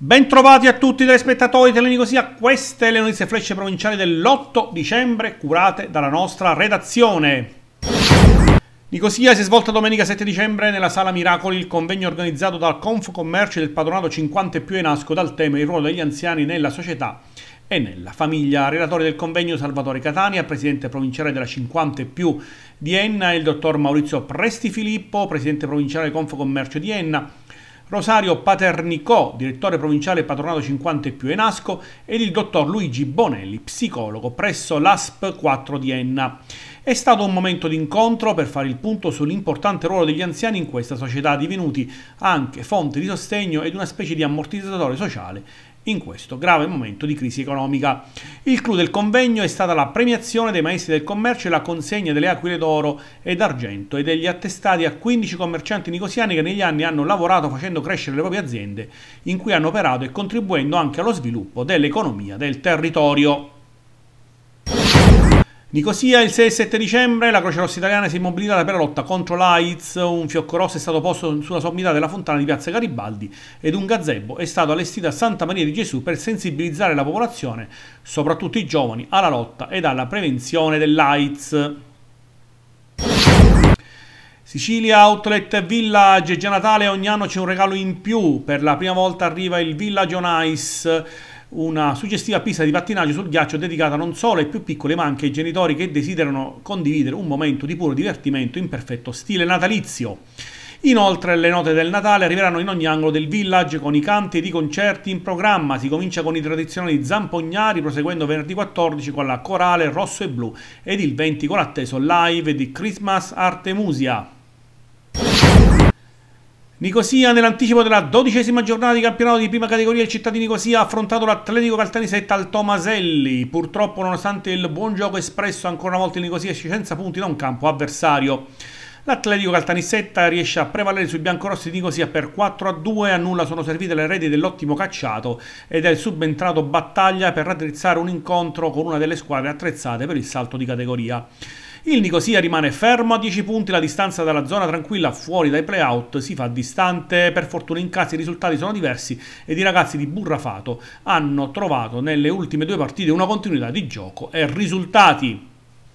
Bentrovati a tutti i telespettatori di Telenicosia, queste le notizie flash provinciali dell'8 dicembre curate dalla nostra redazione. Nicosia si è svolta domenica 7 dicembre nella Sala Miracoli il convegno organizzato dal Confcommercio del Patronato 50 e più Enasco dal tema il ruolo degli anziani nella società e nella famiglia. Relatori del convegno Salvatore Catania, presidente provinciale della 50 e più di Enna, e il dottor Maurizio Prestifilippo, presidente provinciale del Confcommercio di Enna, Rosario Paternicò, direttore provinciale Patronato 50 e più Enasco, ed il dottor Luigi Bonelli, psicologo presso l'ASP 4 di Enna. È stato un momento di incontro per fare il punto sull'importante ruolo degli anziani in questa società, divenuti anche fonte di sostegno ed una specie di ammortizzatore sociale in questo grave momento di crisi economica. Il clou del convegno è stata la premiazione dei maestri del commercio e la consegna delle aquile d'oro ed argento e degli attestati a 15 commercianti nicosiani che negli anni hanno lavorato facendo crescere le proprie aziende, in cui hanno operato e contribuendo anche allo sviluppo dell'economia del territorio. Nicosia, il 6 e 7 dicembre, la Croce Rossa Italiana si è mobilitata per la lotta contro l'AIDS, un fiocco rosso è stato posto sulla sommità della fontana di Piazza Garibaldi ed un gazebo è stato allestito a Santa Maria di Gesù per sensibilizzare la popolazione, soprattutto i giovani, alla lotta ed alla prevenzione dell'AIDS. Sicilia Outlet Village, è già Natale, ogni anno c'è un regalo in più. Per la prima volta arriva il Village on Ice, una suggestiva pista di pattinaggio sul ghiaccio dedicata non solo ai più piccoli ma anche ai genitori che desiderano condividere un momento di puro divertimento in perfetto stile natalizio. Inoltre le note del Natale arriveranno in ogni angolo del village con i canti ed i concerti in programma. Si comincia con i tradizionali zampognari, proseguendo venerdì 14 con la corale rosso e blu ed il 20 con l'atteso live di Christmas Artemusia. Nicosia, nell'anticipo della 12ª giornata di campionato di prima categoria, il Città di Nicosia ha affrontato l'Atletico Caltanissetta al Tomaselli. Purtroppo, nonostante il buon gioco espresso, ancora una volta il Nicosia esce senza punti da un campo avversario. L'Atletico Caltanissetta riesce a prevalere sui biancorossi di Nicosia per 4-2, a nulla sono servite le reti dell'ottimo Cacciato ed è subentrato Battaglia per raddrizzare un incontro con una delle squadre attrezzate per il salto di categoria. Il Nicosia rimane fermo a 10 punti, la distanza dalla zona tranquilla fuori dai play-out si fa distante. Per fortuna in casa i risultati sono diversi ed i ragazzi di Burrafato hanno trovato nelle ultime due partite una continuità di gioco e risultati.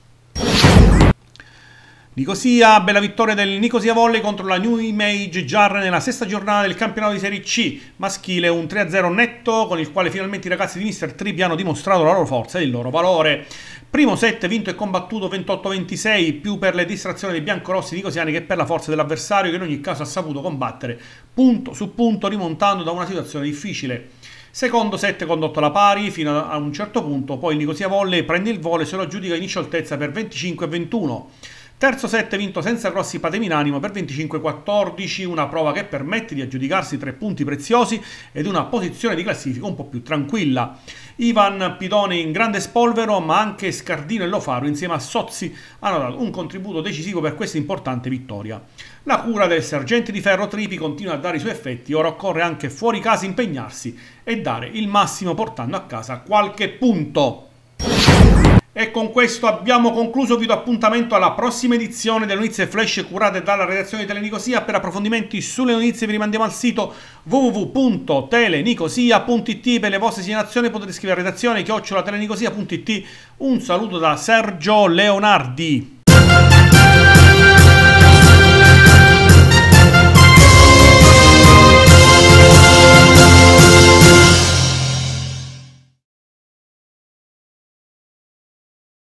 Nicosia, bella vittoria del Nicosia Volley contro la New Image Jarre nella sesta giornata del campionato di Serie C maschile, un 3-0 netto con il quale finalmente i ragazzi di Mister Tripi hanno dimostrato la loro forza e il loro valore. Primo set vinto e combattuto 28-26, più per le distrazioni dei biancorossi nicosiani che per la forza dell'avversario, che in ogni caso ha saputo combattere punto su punto rimontando da una situazione difficile. Secondo set condotto alla pari fino a un certo punto, poi il Nicosia Volley prende il volo e se lo aggiudica in scioltezza per 25-21. Terzo set vinto senza grossi patemi in animo per 25-14, una prova che permette di aggiudicarsi 3 punti preziosi ed una posizione di classifica un po' più tranquilla. Ivan Pidone in grande spolvero, ma anche Scardino e Lofaro insieme a Sozzi hanno dato un contributo decisivo per questa importante vittoria. La cura del sergente di ferro Tripi continua a dare i suoi effetti, ora occorre anche fuori casa impegnarsi e dare il massimo portando a casa qualche punto. E con questo abbiamo concluso, vi do appuntamento alla prossima edizione delle notizie flash curate dalla redazione di Telenicosia. Per approfondimenti sulle notizie vi rimandiamo al sito www.telenicosia.it. Per le vostre segnalazioni potete scrivere a redazione @telenicosia.it. Un saluto da Sergio Leonardi.